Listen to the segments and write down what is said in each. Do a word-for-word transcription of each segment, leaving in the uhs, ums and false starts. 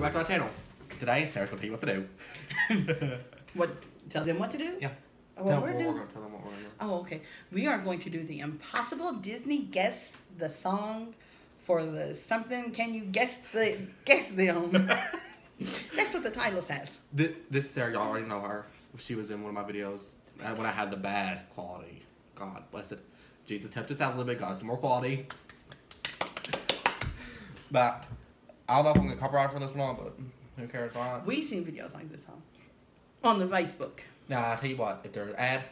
back to my channel. Today, Sarah's gonna tell you what to do. What? Tell them what to do? Yeah. Oh, well, tell, we're well, doing... we're gonna tell them what we're gonna do. Oh, okay. We are going to do the impossible Disney guess the song for the something. Can you guess the guess them? That's what the title says. This, this is Sarah. Y'all already know her. She was in one of my videos uh, when I had the bad quality. God bless it. Jesus helped us out a little bit. Got some more quality. But I don't know if I'm gonna get copyright for this one, but who cares, right? We've seen videos like this, huh? On the Facebook. Now I tell you what, if there's an ad,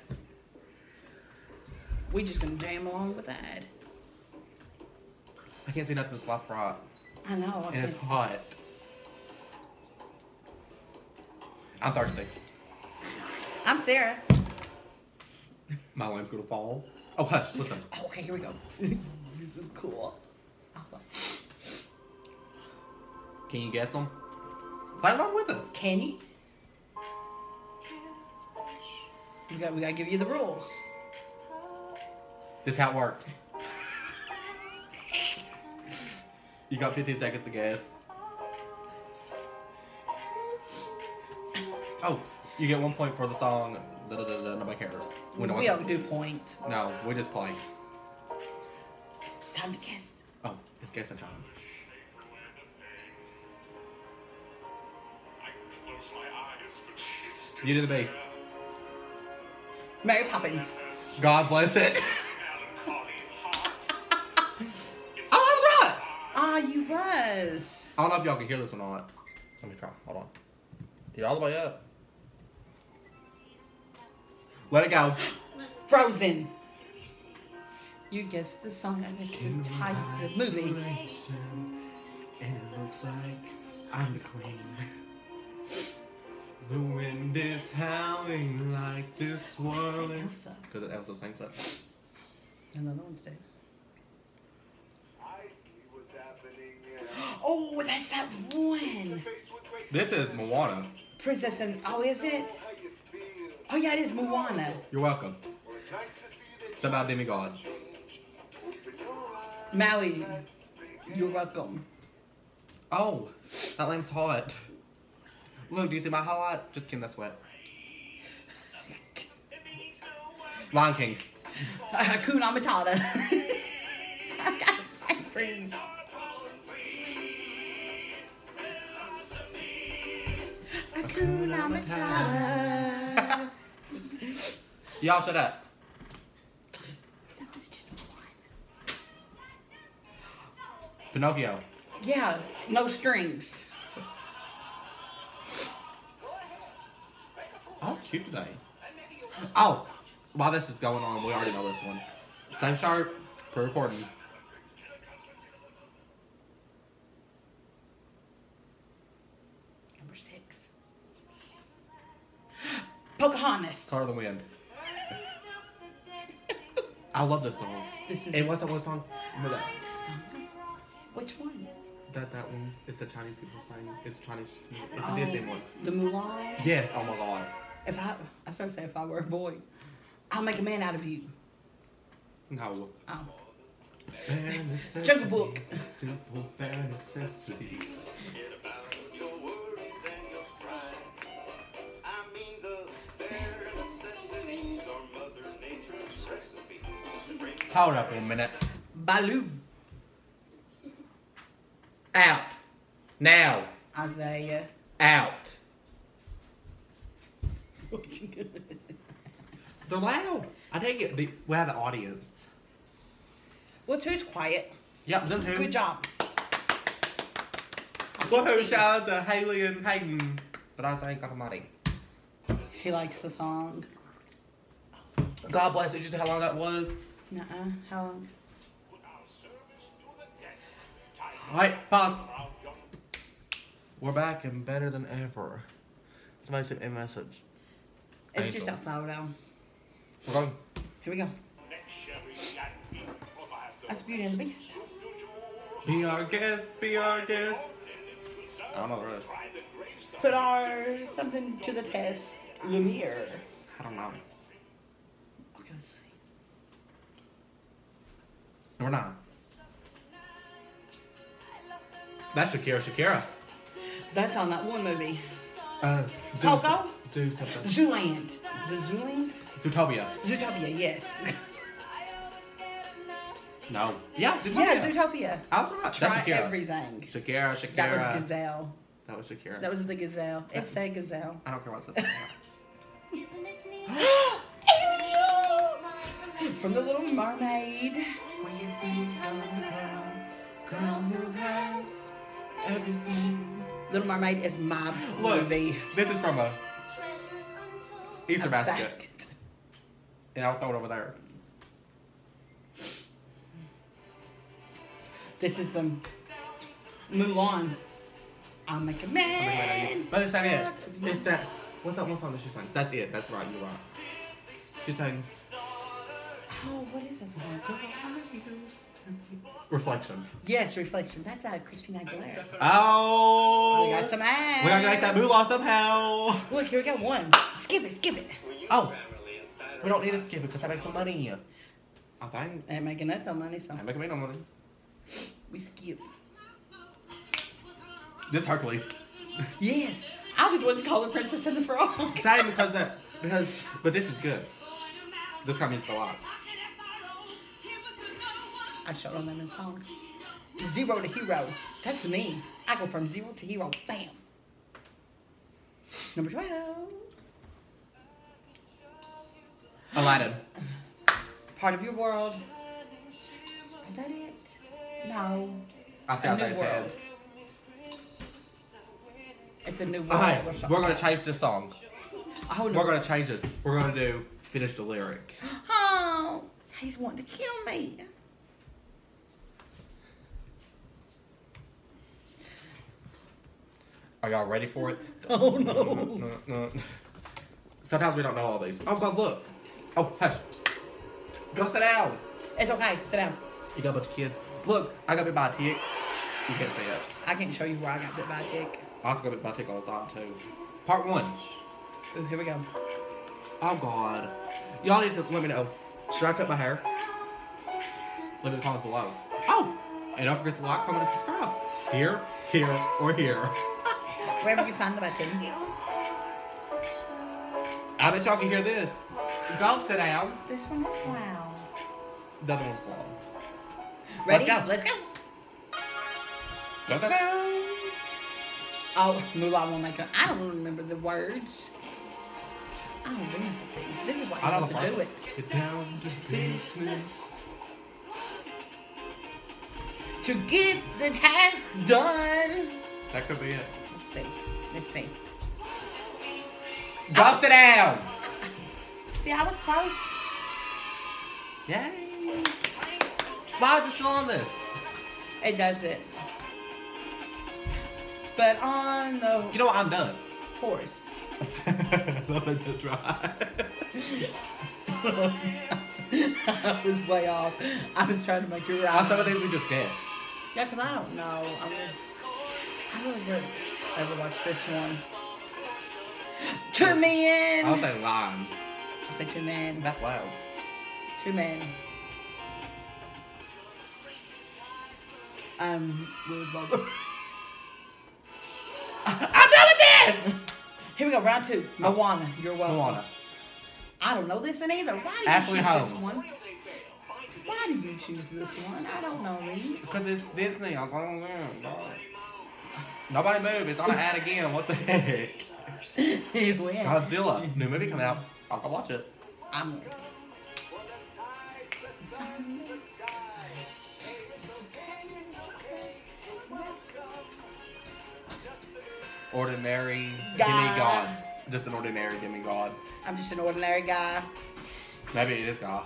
We just gonna jam along with the ad. I can't see nothing this last bright. I know. I And it's can't- hot. I'm thirsty. I'm Sarah. My lamp's gonna fall. Oh, hush, listen. Oh, okay, here we go. This is cool. Can you guess them? Play along with us. Can you? We got. We gotta give you the rules. This is how it works. You got fifteen seconds to guess. Oh, you get one point for the song. Da, da, da, da, nobody cares. We, don't we don't do points. No, we just play. It's time to guess. Oh, it's guessing time. You do the bass. Mary Poppins. God bless it. Oh, I was right. Ah, you was. I don't know if y'all can hear this or not. Let me try. Hold on. You're all the way up. Let it go. Frozen. You guessed the song and it's the title of the movie. And it looks like I'm the queen. The wind is howling like this swirling. Elsa. Because it Elsa sings that. Another one's dead. I see what's happening. Oh, that's that one. This is Moana. Princess and oh, is it? How you feel? Oh yeah, it is Moana. You're welcome. Well, it's nice to see that It's about demigod. open your eyes. Maui. You're welcome. Oh, that lamp's hot. Look, do you see my highlight? Just kidding, that's wet. Lion King. Hakuna Matata. I got my friends. Hakuna Matata. Y'all shut up. That was just one. Pinocchio. Yeah, no strings. Oh, cute today. Oh, while this is going on, we already know this one. Same shirt, pre-recording. Number six. Pocahontas. Color of the Wind. I love this song. This is And what's that one song? Remember that? this song. Which one? That that one. It's the Chinese people sing. It's Chinese. It's a Oh, Disney one. The Mulan. Yes. Oh my God. If I, I started saying if I were a boy, I'll make a man out of you. No. Oh. Bare Jungle Book. necessities, simple bare necessities. Forget about your worries and your strife. I mean the bare necessities are Mother Nature's recipes. Bring Hold up one minute. Baloo. Out. Now. Isaiah. Out. They're loud. I take it. The, we have an audience. Well, two's quiet. Yep, them two. Good job. Woohoo! Shout out to Haley and Hayden. But I ain't got money. He likes the song. God bless it. Did you see how long that was? Nuh-uh. How long? Alright, pause. We're back and better than ever. Somebody sent me a message. It's Angel. just a photo. We're going. Here we go. That's Beauty and the Beast. Be our guest, be our guest. I don't know the rest. Put our something to the test. Lumiere. I don't know. Okay, let's see. Number nine. That's Shakira, Shakira. That's on that one movie. Uh, Zoo, Coco? Zoo something. Zooland. Is it Zooland? Zootopia. Zootopia, yes. No. Yeah, Zootopia. Yeah, Zootopia. I was right. Try That's Shakira. everything. Shakira, Shakira. That was Gazelle. That was Shakira. That was the Gazelle. It said Gazelle. I don't care what it says. Ariel! From The Little Mermaid. Little Mermaid is my Look, movie. this is from a Easter A basket. basket. And I'll throw it over there. This is the Mulan. I'll make a man. But it's not it. It's that. What's that one song that she sings? That's it. That's right. You're right. She sings Oh, what is this song? Reflection. Yes, Reflection. That's uh, Christina Aguilera. Oh. We got some ass. We gotta make that moolah somehow. Look, here we go. One. Skip it, skip it. Oh. We don't need to skip it because that makes some money. I think. Ain't making us no money, so I make me no money. we skip. This Hercules. Yes. I was once called the Princess and the Frog. Excited because that. Because. But this is good. This kind of music a lot. I showed on them in song. Zero to hero. That's me. I go from zero to hero. Bam. Number twelve. Aladdin. Part of your world. Is that it? No. I see A how new that's world. head. It's a new world. Alright, or something. we're gonna change this song. Oh, no. We're gonna change this. We're gonna do finish the lyric. Oh, he's wanting to kill me. Are y'all ready for it? Oh no. No, no. Sometimes we don't know all these. Oh God, look. Oh, hush. Go sit down. It's okay. Sit down. You got a bunch of kids. Look, I got bit by a tick. You can't see it. I can't show you where I got bit by a tick. I also got bit by a tick all the time too. Part one. Ooh, here we go. Oh God. Y'all need to let me know. Should I cut my hair? Leave it in the comments below. Oh! And don't forget to like, comment, and subscribe. Here, here, or here. Wherever you find the button. I bet y'all can hear this. Go sit down. This one is loud. The other one's slow. Ready? Let's go. Let's go. Go sit down. Oh, Mulan will make a. I don't remember the words. I don't do these. This is why I you don't have know to if do I- it. Get down to business. To get the task done. That could be it. Let's see. Let's see. Go sit down. See, I was close. Yay. Why is it still on this? It does it. But on the You know what? I'm done. horse. Love it to try. I was way off. I was trying to make it right. Uh, some of these we just guessed. Yeah, because I don't know. I really, I really did ever watch this one. Two men. I'll say lime. I say two men. That's loud. Two men. Um, Will Bubba. I'm done with this! Here we go, round two. Moana, you're welcome. Moana. I don't know this one either. Why did Ashley you choose this Home. one? Why did you choose this one? I don't know these. Because it's Disney. I'm going to Nobody move. It's on an ad again. What the heck? He went. Godzilla. New movie coming out. I'll go watch it. I'm ready. Ordinary God. demigod. Just an ordinary demigod. I'm just an ordinary guy. Maybe it is God.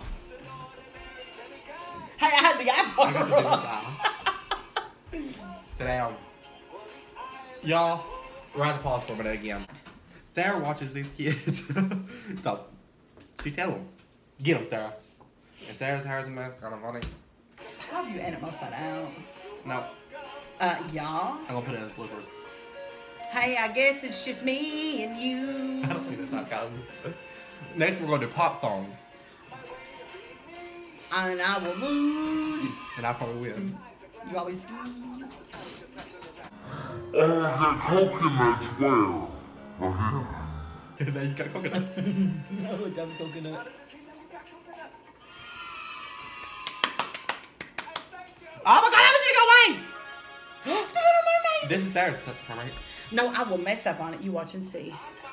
Hey, I had the I got the eyeball. demigod. Sit down. Y'all, we're at the pause for a minute again. Sarah watches these kids. So, she tell them. Get them, Sarah. And Sarah's hair is a mess. Kind of funny. How have you end it upside down? No, Uh, y'all. I'm going to put it as bloopers. Hey, I guess it's just me and you. I don't think that's how it goes. Next, we're going to do pop songs. And I will lose. And I probably win. You always do. the coconuts where? Right here. Now you got coconuts. No, look, I'm coconut. Oh my god, how much you go away? This is Sarah's turn, right? No, I will mess up on it. You watch and see.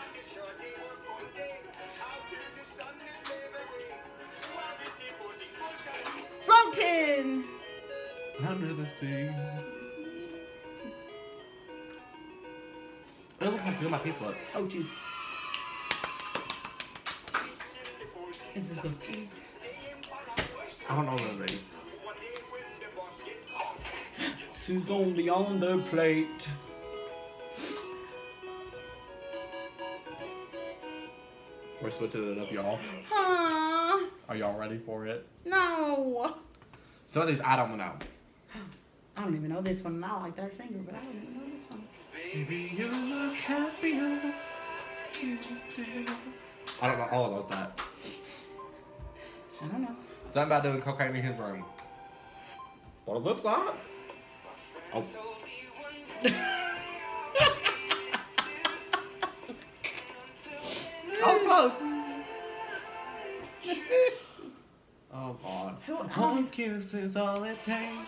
Floating. Under the sea. Oh, look how good my people look. Oh, you. This is the food. I don't know what it is. She's gonna be on the plate. We're switching it up, y'all. Huh? Are y'all ready for it? No. Some of these I don't know. I don't even know this one. I like that singer, but I don't even know this one. Baby, you look happier. I don't know all of those that. I don't know. Something about doing cocaine in his room. What it looks like. Oh. Oh, close. Oh, God. Who- One kiss is all it takes.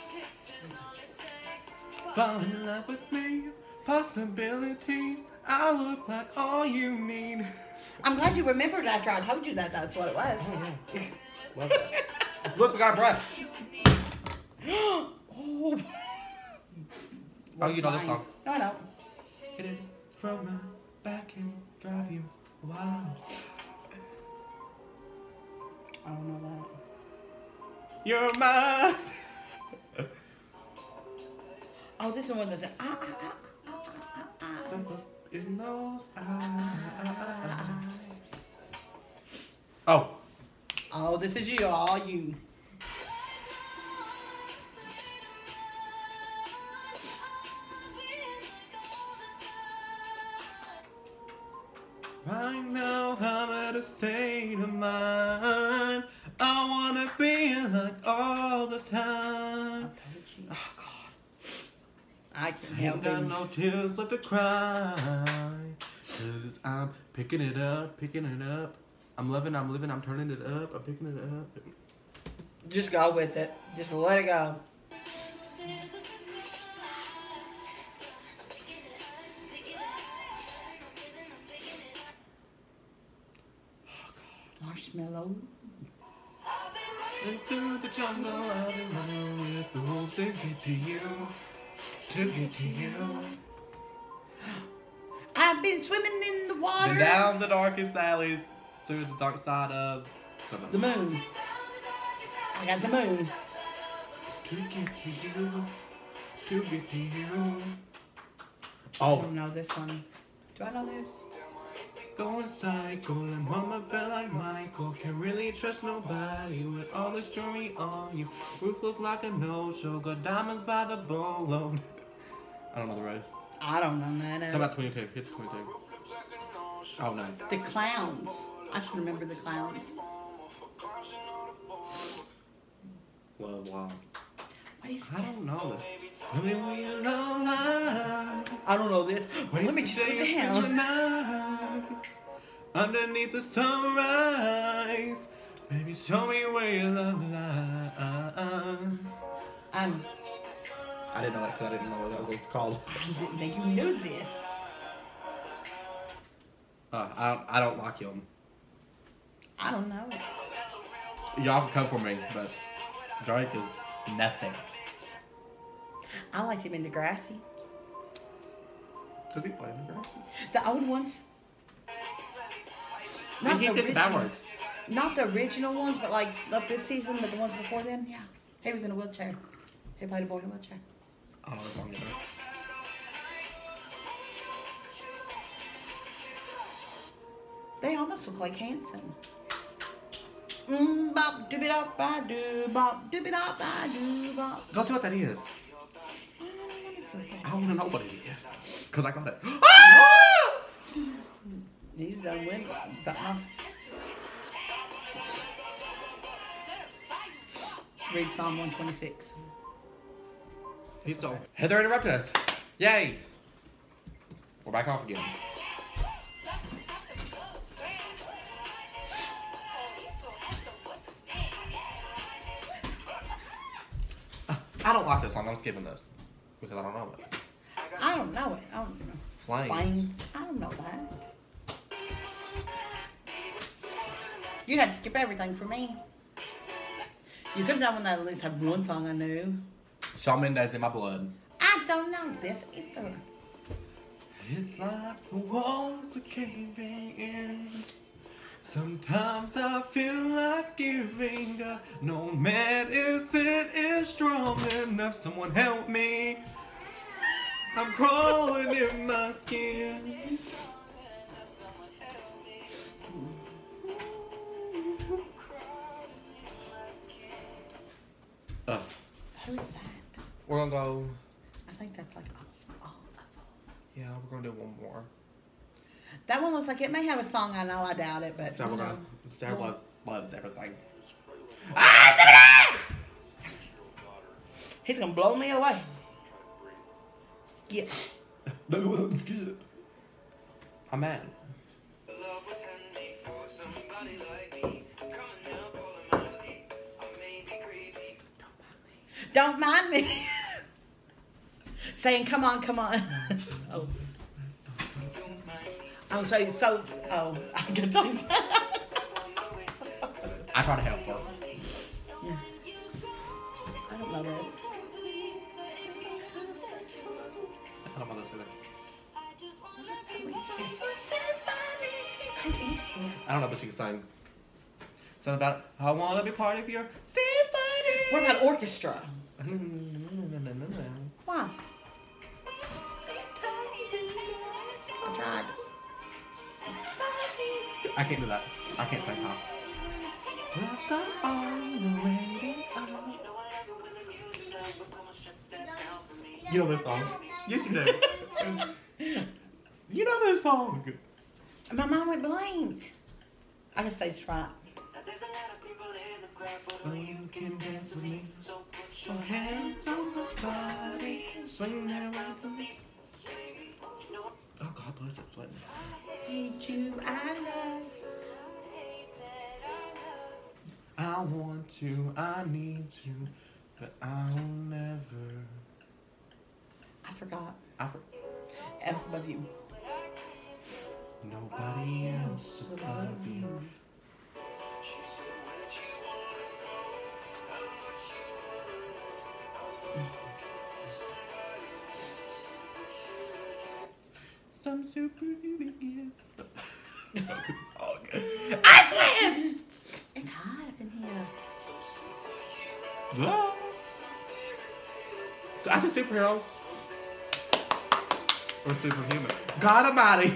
Fall in love with me. Possibilities. I look like all you need. I'm glad you remembered after I told you that that's what it was. Love that. Look, we got a brush. oh. Oh, you know this Mine. song. No, I don't. Hit it from the back and drive you wild. I don't know You're mine. that. Oh, this one was a ah, ah, ah, ah, ah, ah, ah. In those eyes. Oh. Oh, this is you, all you. Right now I'm at a state of mind. I wanna be like all the time. Oh God. I can't Ain't help got it. no tears left to cry. Cause I'm picking it up, picking it up. I'm loving, I'm living, I'm turning it up, I'm picking it up. Just go with it. Just let it go. Marshmallow. Into the jungle, I've been running with the wolves to get to you, to get to you. I've been swimming in the water. Been down the darkest alleys, through the dark side of The moon. I got the moon. to get to you, to get to you. I Oh, don't know this one. Do I know this? going psycho and mama bell like Michael. Can't really trust nobody with all this jewelry on you. Roof look like a no-show, got diamonds by the boatload. I don't know the rest. I don't know none Talk of about twenty-two, hit twenty-two. Oh no. The clowns. I should remember the clowns. Love lost. What is I this? don't know this. Let me leave you alone. I don't know this. Well, let me just put it down. Night, underneath the sunrise, baby, show me where your love lies. I'm, I didn't know that because I didn't know what that was called. I didn't think you knew this. Uh, I don't. I don't like him. I don't know it. Y'all can come for me, but Drake is nothing. I liked him in Degrassi. Does he play in the girl? The old ones. See, Not he the did the bad original- words. Not the original ones, but like of this season, but the ones before then. Yeah, he was in a wheelchair. He played a boy in a wheelchair. I don't know the song either. They almost look like Hanson. Mm, bop, doobie dop, ba doo, bop, doobie dop, ba doo, bop. Go see what that is. I don't know what it's like. I want to know what it is. Because I got it. He's done with but uh, read Psalm one twenty-six. He's so. Heather interrupted us. Yay. We're back off again. I don't like this song. I'm skipping this because I don't know it. I don't know it. I don't know. Flames. Flames. I don't know that. You'd have to skip everything for me. You could have done one that at least had one song I knew. Shawn Mendes in my blood. I don't know this either. It's like the walls are caving in. Sometimes I feel like giving up. No medicine is strong enough. Someone help me. I'm crawling in my skin. Uh, Who's that? we're gonna go. I think that's like awesome. All of them. Yeah, we're gonna do one more. That one looks like it may have a song I know. I doubt it, but So you we're know. gonna. Sarah loves loves everything. He's gonna blow me away. Skip. Skip. I'm mad. Love was handmade for somebody like me. Coming down, follow my lead. I may be crazy. Don't mind me. Saying, come on, come on. Oh. Don't mind me. I'm so, so, oh, I get tongue tied. I try to help her. I don't know this. I don't know this either. Who is this? I don't know, but she can sing. Something about I wanna be part of your symphony. What about orchestra? Why? I tried. I can't do that. I can't sing pop. You know this song? Yes, you do. You know this song. My mind went blank. I can stage fright. There's a lot of people in the crowd, but Oh, only you you can dance with me. so put Your your hands on my body, swing around for me. Oh God, bless it, sweating. Hate you, I love. I want you, I need you, but I'll never. I forgot. I for, Else above you. nobody else above you. Some superhuman gifts. Oh, good. I swear! It's hot up in here. Ah. So I said superhero or superhuman. God Almighty.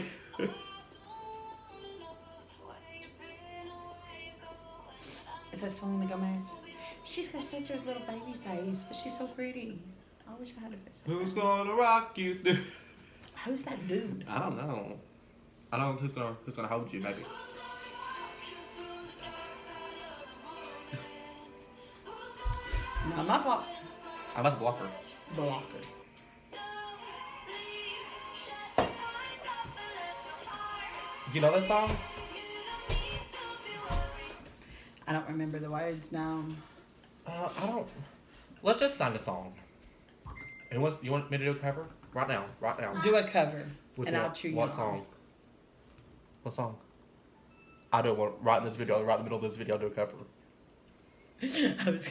Is that Selena Gomez? She's got such a little baby face, but she's so pretty. I wish I had a face. Who's gonna rock you through? Who's that dude? I don't know. I don't know who's gonna who's gonna hold you, maybe. Not my fault. I'm about to block her. Blocker. You know that song? I don't remember the words now. Uh, I don't. Let's just sing a song. And what's you want me to do a cover right now? Right now. Do a cover, With and what, I'll cheer you What on. song? What song? I do one right in this video, right in the middle of this video, do a cover. I was.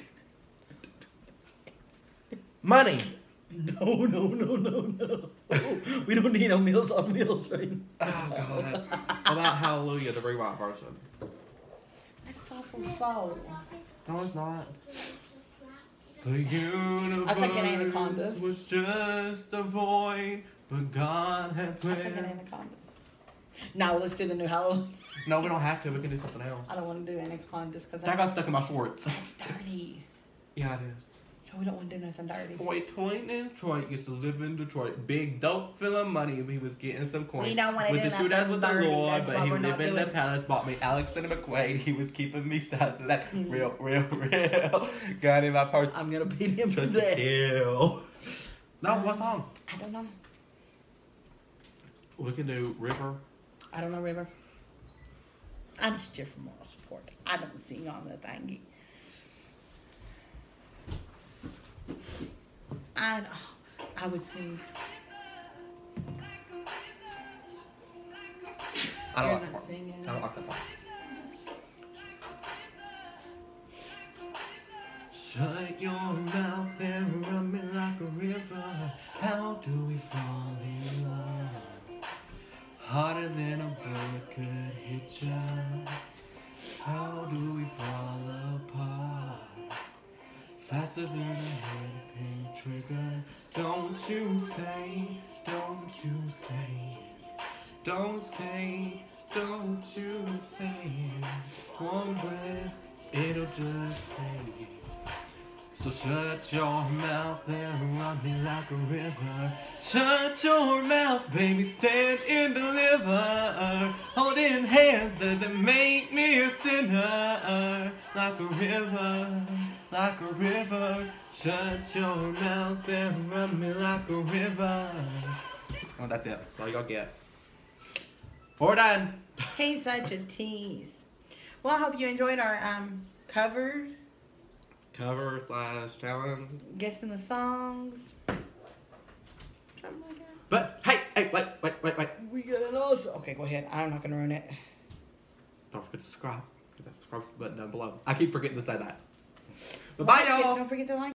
Money. No, no, no, no, no. We don't need no Meals on Wheels right now. Oh God. How about Hallelujah, the rewrite version? That's soulful soul. No, it's not. The universe I was thinking Anacondas. was just a void, but God had I was planned. thinking Anacondas. No, let's do the new Halloween. No, we don't have to. We can do something else. I don't want to do Anacondas because That got that's, stuck in my shorts. that's dirty. Yeah, it is. So we don't want to do nothing dirty. Boy, Twain in Detroit used to live in Detroit. Big dope full of money. He was getting some coins. We don't wanna With do the shoot nothing as with the dirty. Lord, That's but why he we're lived not in the doing- palace. Bought me Alexander McQuaid. He was keeping me sad. That Hmm. real, real, real. Got in my purse. I'm gonna beat him to Just to death. kill. No, what song? I don't know. We can do River. I don't know, River. I'm just here for moral support. I don't sing on the thingy. I I would sing. I don't You're like that not part. singing. I don't like that part. Shut your mouth and run me like a river. How do we fall in love? Harder than a bullet could hit ya. How do we fall apart? Faster than a hairpin trigger. Don't you say, don't you say, don't say, don't you say. One breath, it'll just fade. So shut your mouth and run me like a river. Shut your mouth, baby, stand and deliver. Holding hands doesn't make me a sinner. Like a river, like a river. Shut your mouth and run me like a river. Oh, that's it. That's all you gotta get. We're done. Hey, such a tease. Well, I hope you enjoyed our um cover, Cover slash challenge. guessing the songs. Something like that. But hey, hey, wait, wait, wait, wait. We got an also. Okay, go ahead. I'm not gonna ruin it. Don't forget to subscribe. Hit that subscribe button down below. I keep forgetting to say that. But bye, Don't forget- y'all. Don't forget to like.